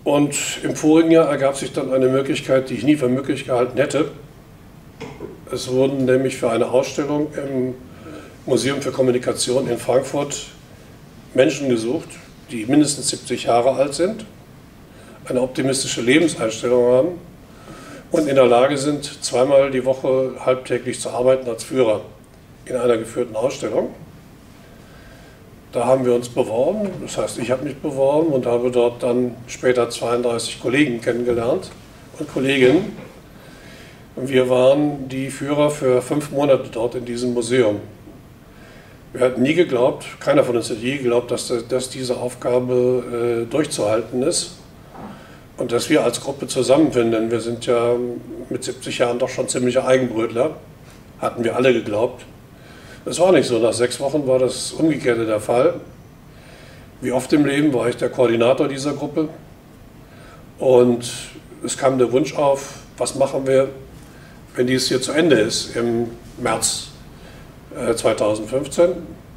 Und im vorigen Jahr ergab sich dann eine Möglichkeit, die ich nie für möglich gehalten hätte. Es wurden nämlich für eine Ausstellung im Museum für Kommunikation in Frankfurt Menschen gesucht, die mindestens 70 Jahre alt sind, eine optimistische Lebenseinstellung haben und in der Lage sind, zweimal die Woche halbtäglich zu arbeiten als Führer in einer geführten Ausstellung. Da haben wir uns beworben, das heißt, ich habe mich beworben und habe dort dann später 32 Kollegen kennengelernt und Kolleginnen. Und wir waren die Führer für 5 Monate dort in diesem Museum. Wir hatten nie geglaubt, keiner von uns hat je geglaubt, dass diese Aufgabe durchzuhalten ist und dass wir als Gruppe zusammenfinden. Wir sind ja mit 70 Jahren doch schon ziemliche Eigenbrötler, hatten wir alle geglaubt. Das war nicht so, nach 6 Wochen war das Umgekehrte der Fall. Wie oft im Leben war ich der Koordinator dieser Gruppe und es kam der Wunsch auf, was machen wir, wenn dies hier zu Ende ist im März 2015.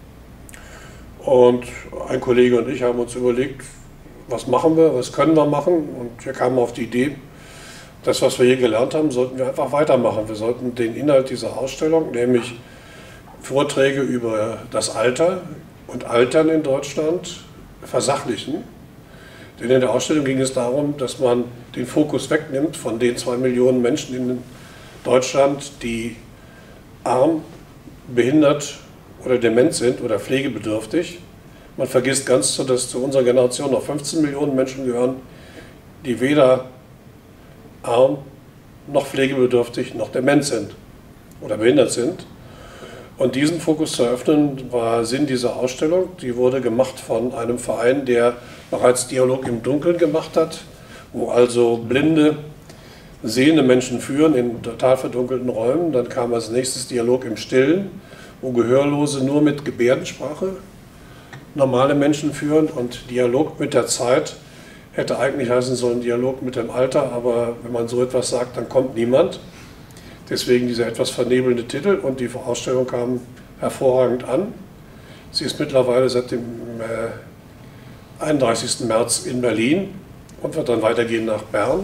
Und ein Kollege und ich haben uns überlegt, was machen wir, was können wir machen, und wir kamen auf die Idee, das, was wir hier gelernt haben, sollten wir einfach weitermachen. Wir sollten den Inhalt dieser Ausstellung, nämlich Vorträge über das Alter und Altern in Deutschland, versachlichen. Denn in der Ausstellung ging es darum, dass man den Fokus wegnimmt von den 2 Millionen Menschen in Deutschland, die arm, behindert oder dement sind oder pflegebedürftig. Man vergisst ganz, dass zu unserer Generation noch 15 Millionen Menschen gehören, die weder arm noch pflegebedürftig noch dement sind oder behindert sind. Und diesen Fokus zu eröffnen, war Sinn dieser Ausstellung. Die wurde gemacht von einem Verein, der bereits Dialog im Dunkeln gemacht hat, wo also blinde, sehende Menschen führen in total verdunkelten Räumen. Dann kam als nächstes Dialog im Stillen, wo Gehörlose nur mit Gebärdensprache normale Menschen führen. Und Dialog mit der Zeit hätte eigentlich heißen sollen Dialog mit dem Alter, aber wenn man so etwas sagt, dann kommt niemand. Deswegen dieser etwas vernebelnde Titel, und die Ausstellung kam hervorragend an. Sie ist mittlerweile seit dem 31. März in Berlin und wird dann weitergehen nach Bern.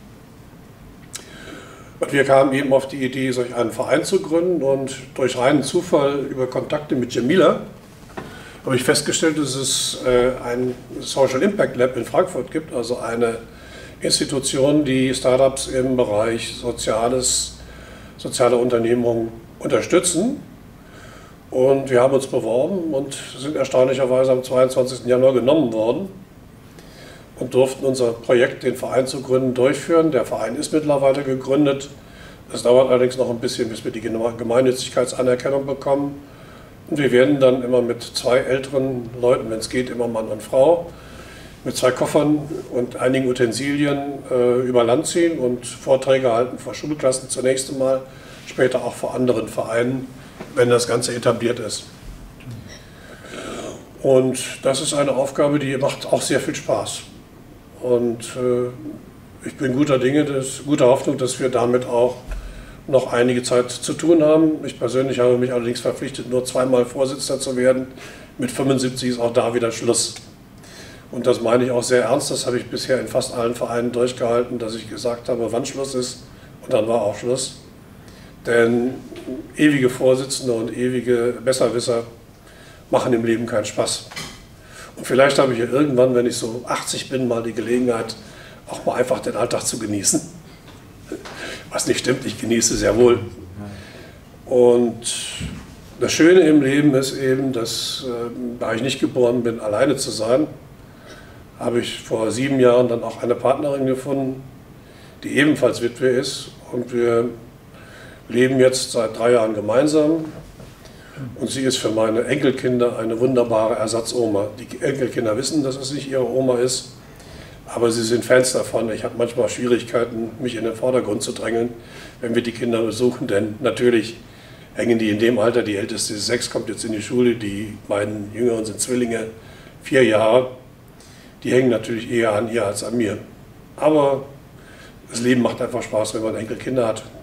Und wir kamen eben auf die Idee, solch einen Verein zu gründen, und durch reinen Zufall über Kontakte mit Jamila habe ich festgestellt, dass es ein Social Impact Lab in Frankfurt gibt, also eine Institution, die Startups im Bereich soziale Unternehmungen unterstützen. Und wir haben uns beworben und sind erstaunlicherweise am 22. Januar genommen worden und durften unser Projekt, den Verein zu gründen, durchführen. Der Verein ist mittlerweile gegründet. Es dauert allerdings noch ein bisschen, bis wir die Gemeinnützigkeitsanerkennung bekommen. Und wir werden dann immer mit 2 älteren Leuten, wenn es geht, immer Mann und Frau, mit 2 Koffern und einigen Utensilien über Land ziehen und Vorträge halten vor Schulklassen zunächst einmal, später auch vor anderen Vereinen, wenn das Ganze etabliert ist. Und das ist eine Aufgabe, die macht auch sehr viel Spaß. Und ich bin guter Hoffnung, dass wir damit auch noch einige Zeit zu tun haben. Ich persönlich habe mich allerdings verpflichtet, nur 2-mal Vorsitzender zu werden. Mit 75 ist auch da wieder Schluss. Und das meine ich auch sehr ernst. Das habe ich bisher in fast allen Vereinen durchgehalten, dass ich gesagt habe, wann Schluss ist. Und dann war auch Schluss. Denn ewige Vorsitzende und ewige Besserwisser machen im Leben keinen Spaß. Und vielleicht habe ich ja irgendwann, wenn ich so 80 bin, mal die Gelegenheit, auch mal einfach den Alltag zu genießen. Was nicht stimmt, ich genieße sehr wohl. Und das Schöne im Leben ist eben, dass, da ich nicht geboren bin, alleine zu sein, habe ich vor 7 Jahren dann auch eine Partnerin gefunden, die ebenfalls Witwe ist. Und wir leben jetzt seit 3 Jahren gemeinsam. Und sie ist für meine Enkelkinder eine wunderbare Ersatzoma. Die Enkelkinder wissen, dass es nicht ihre Oma ist, aber sie sind Fans davon. Ich habe manchmal Schwierigkeiten, mich in den Vordergrund zu drängeln, wenn wir die Kinder besuchen, denn natürlich hängen die in dem Alter, die älteste ist 6, kommt jetzt in die Schule, die beiden Jüngeren sind Zwillinge, 4 Jahre, die hängen natürlich eher an ihr als an mir. Aber das Leben macht einfach Spaß, wenn man Enkelkinder hat.